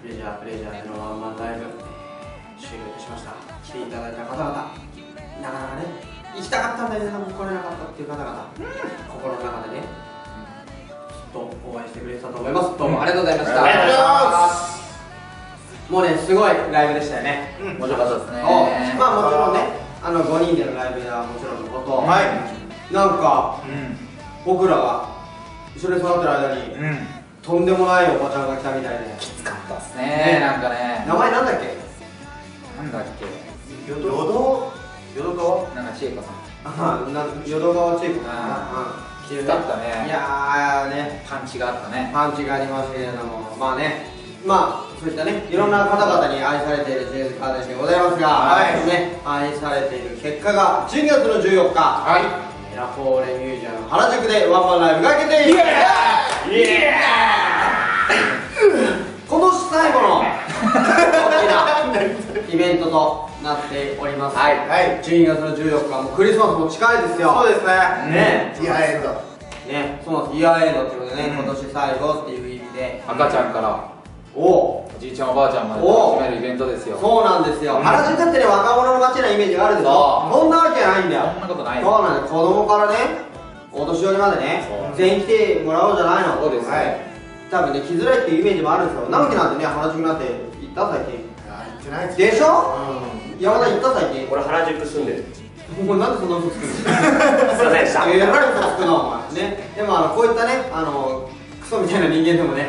プレジャーでのワンマンライブ終了いたしました。来ていただいた方々、なかなかね行きたかったんだけど来れなかったっていう方々、心の中でねきっと応援してくれてたと思います。どうもありがとうございました。ありがとうございます。もうねすごいライブでしたよね。 面白かったですね。 まあもちろんね5人でのライブはもちろんのこと、なんか僕らが一緒に育ってる間にとんでもないおばちゃんが来たみたいできつかったですね。なんかね、 名前なんだっけ淀川なんか千恵子さん、 淀川千恵子さんきつかったね。 いやーね、 パンチがあったね。 パンチがありましたけれども、まあね、まあそういったねいろんな方々に愛されているジェイズカーデンでございますが、愛されている結果が12月の14日、ラフォーレミュージアム原宿でワンマンライブが決定。今年最後の大きなイベントとなっております。12月の14日もクリスマスも近いですよ。 そうですね。 イヤーエンドね、そうなんです。イヤーエンドってことでね、今年最後っていう意味で赤ちゃんからおじいちゃんおばあちゃんまで楽しめるイベントですよ。そうなんですよ。原宿ってね若者の街なイメージがあるでしょ。そんなわけないんだよ。そんなことない。そうなんです。子供からねお年寄りまでね全員来てもらおうじゃないの。そうですね。多分ね来づらいっていうイメージもあるんですよ。直樹なんてね原宿なんて行った最近。行ってないでしょ。山田行った最近。俺原宿住んでる。もうなんでそんな嘘つくの。すいませんでした。えらい嘘つくなお前ね。でもこういったねクソみたいな人間でもね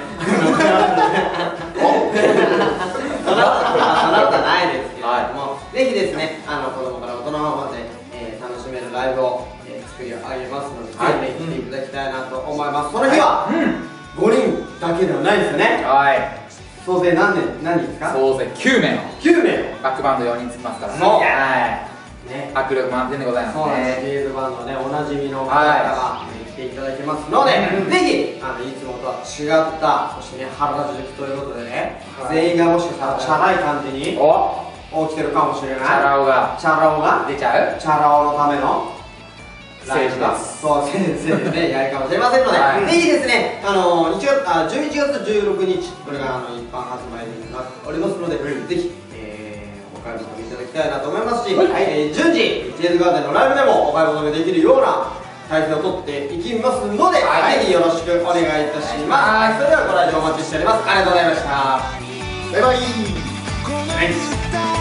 そんなことないですけれども、ぜひですね子供から大人まで楽しめるライブを作り上げますので、ぜひ来ていただきたいなと思います。その日は5人だけではないですよね。総勢何人ですか。総勢9名のバックバンド4人つきますからね。迫力満点でございますね。ジェイズバンドねおなじみの方々が来ていただきますので、ぜひいつもとは違った、そしてね原宿ということでね全員がもしかしたらチャラい感じに起きてるかもしれない。チャラ男が出ちゃう。チャラ男のためのライブがそう先生でねやるかもしれませんので、ぜひですね11月16日これが一般発売になっておりますので、ぜひお買い求めいただきたいなと思いますし、順次ジェイズガーデンのライブでもお買い求めできるような体制を取っていきますので、ぜひよろしくお願いいたします。それではご来場お待ちしております。ありがとうございました。バイバイ。